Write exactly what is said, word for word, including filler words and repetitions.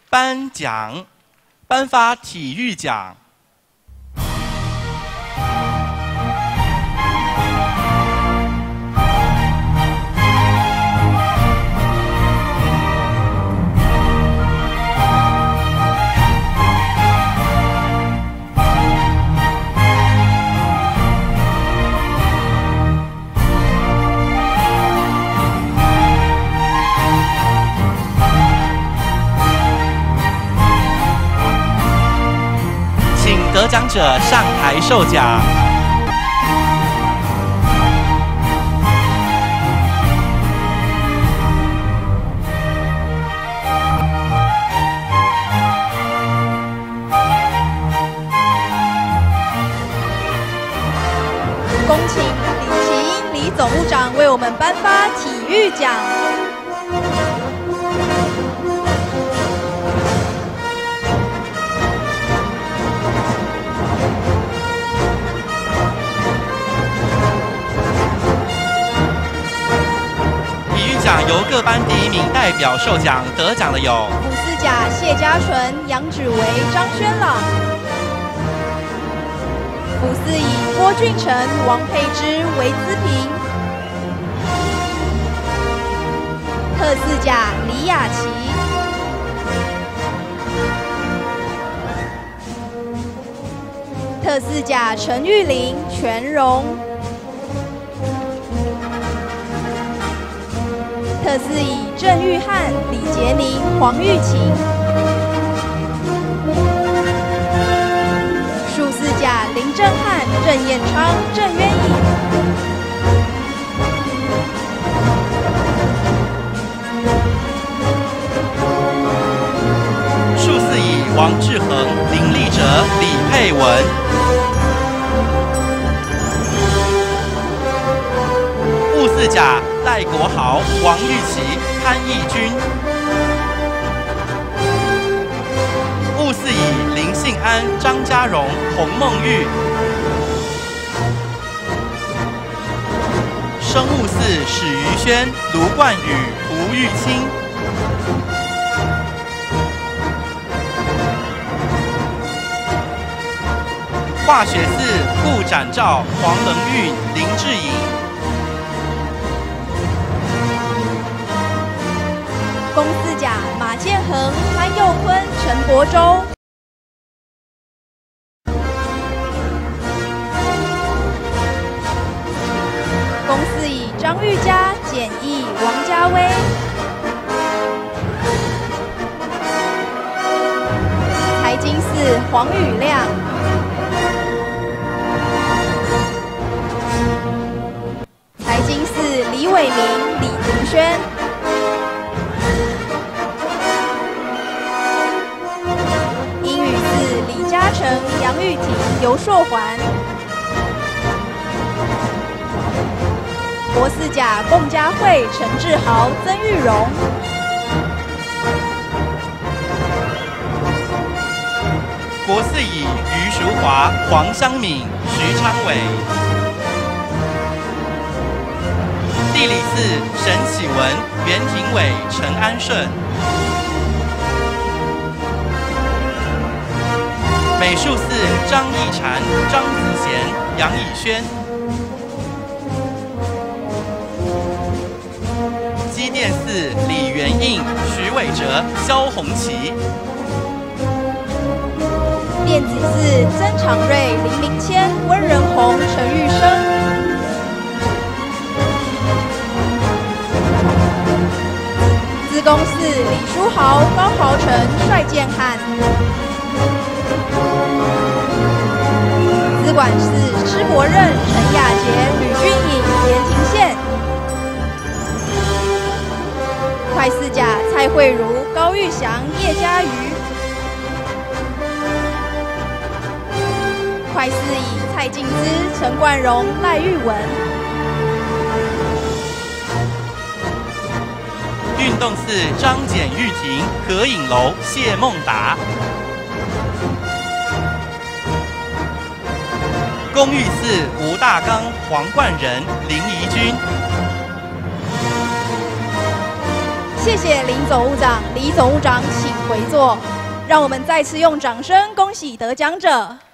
颁奖，颁发体育奖。得奖者上台受奖。 恭请李奇英李总务长为我们颁发体育奖。 由各班第一名代表受奖，得奖的有五四甲谢家纯、杨芷维、张轩朗；五四乙郭俊成、王佩芝、韦姿平；特四甲李雅琪；特四甲陈玉玲、全荣。特四乙郑玉翰、李杰宁、黄玉琴；数四甲林正汉、郑彦昌、郑渊颖； 数四乙王志恒、林立哲、李佩文；戊四甲赖国豪、王玉琪、潘义君；戊四乙林信安、张家荣、洪梦玉；生物四史于轩、卢冠宇、吴玉清；化学四顾展照、黄恒玉、林志颖； 公四甲马建恒、潘佑坤、陈柏洲；公四乙张玉佳、简毅、王家威；财经四黄宇亮；财经四李伟明、李庭轩；英语四李嘉诚、杨玉婷、游硕环；国四甲龚佳慧、陈志豪、曾玉荣； 国四乙余淑华、黄湘敏、徐昌伟；地理四沈启文、袁廷伟、陈安顺；美术四张义婵、张子贤、杨以轩；机电四李元印、徐伟哲、肖红旗； 电子四曾长瑞、林明谦、温仁宏、陈玉生；资工四李书豪、高豪成、帅健汉；资管四施伯任、陈雅杰、吕俊颖、连庭宪；快四甲蔡慧茹、高玉祥、叶嘉瑜；快四乙蔡静之、陈冠荣、赖玉文； 运动四张简玉婷、何颖楼、谢梦达；公寓四吴大刚、黄冠仁、林怡君； 谢谢林总务长，李总务长请回座。让我们再次用掌声恭喜得奖者。